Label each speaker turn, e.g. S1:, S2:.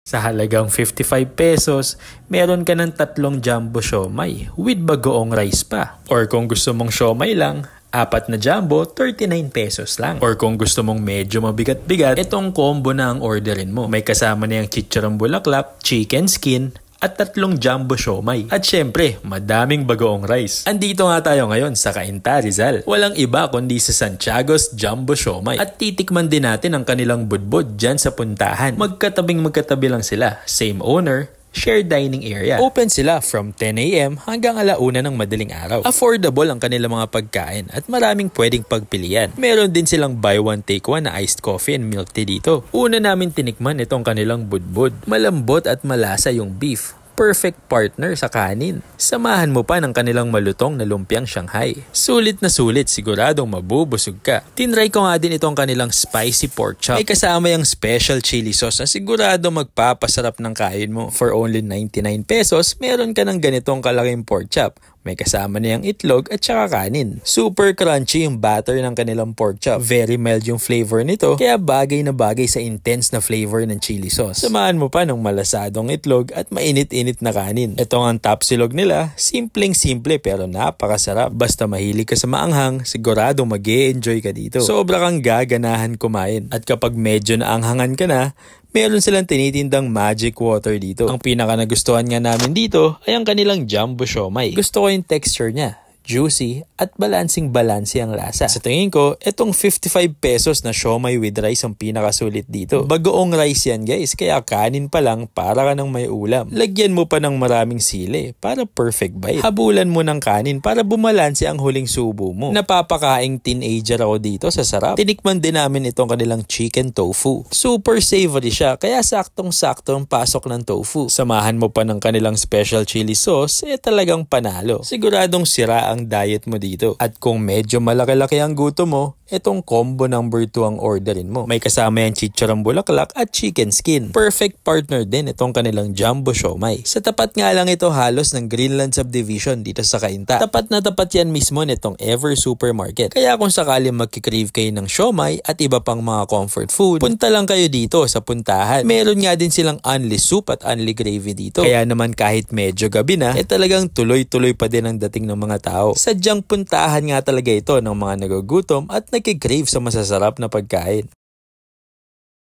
S1: Sa halagang 55 pesos, meron ka ng 3 jumbo siomai with bagoong rice pa. Or kung gusto mong siomai lang, 4 na jumbo, 39 pesos lang. Or kung gusto mong medyo mabigat-bigat, itong combo na ang orderin mo. May kasama na yung chicharong bulaklak, chicken skin, at 3 jumbo siomai. At syempre, madaming bagoong rice. Andito nga tayo ngayon sa Cainta, Rizal. Walang iba kundi sa Santiago's Jumbo Siomai. At titikman din natin ang kanilang budbud dyan sa puntahan. Magkatabi lang sila. Same owner, shared dining area. Open sila from 10 AM hanggang 1:00 ng madaling araw. Affordable ang kanilang mga pagkain at maraming pwedeng pagpilian. Meron din silang buy one take one na iced coffee and milk tea dito. Una namin tinikman itong kanilang budbud. Malambot at malasa yung beef. Perfect partner sa kanin. Samahan mo pa ng kanilang malutong na lumpiang Shanghai. Sulit na sulit, siguradong mabubusog ka. Tinry ko nga din itong kanilang spicy pork chop. May kasama yung special chili sauce na sigurado magpapasarap ng kain mo. For only 99 pesos, meron ka ng ganitong kalaking pork chop. May kasama na yung itlog at saka kanin. Super crunchy yung batter ng kanilang pork chop. Very mild yung flavor nito, kaya bagay na bagay sa intense na flavor ng chili sauce. Samahan mo pa ng malasadong itlog at mainit-init na kanin. Ito ang top silog nila, simpleng-simple pero napakasarap. Basta mahilig ka sa maanghang, sigurado mag-e-enjoy ka dito. Sobra kang gaganahan kumain. At kapag medyo naanghangan ka na, meron silang tinitindang magic water dito. Ang pinaka nagustuhan nga namin dito ay ang kanilang jumbo siomai. Gusto ko yung texture niya. Juicy at balansing-balansi ang lasa. Sa tingin ko, itong 55 pesos na siomai with rice ang pinakasulit dito. Bagoong rice yan guys, kaya kanin pa lang para ka ng may ulam. Lagyan mo pa ng maraming sili para perfect bite. Habulan mo ng kanin para bumalansi ang huling subo mo. Napapakaing teenager ako dito sa sarap. Tinikman din namin itong kanilang chicken tofu. Super savory siya, kaya saktong-sakto ang pasok ng tofu. Samahan mo pa ng kanilang special chili sauce, talagang panalo. Siguradong sira ang diet mo dito. At kung medyo malaki-laki ang gutom mo, itong combo number 2 ang orderin mo. May kasama yung chicharong bulaklak at chicken skin. Perfect partner din itong kanilang jumbo siomai. Sa tapat nga lang ito halos ng Greenland Subdivision dito sa Cainta. Tapat na tapat yan mismo nitong Ever Supermarket. Kaya kung sakali magkikrave kayo ng siomai at iba pang mga comfort food, punta lang kayo dito sa puntahan. Meron nga din silang only soup at only gravy dito. Kaya naman kahit medyo gabi na, talagang tuloy-tuloy pa din ang dating ng mga tao. Sadyang puntahan nga talaga ito ng mga nagugutom at nagkikrave sa masasarap na pagkain.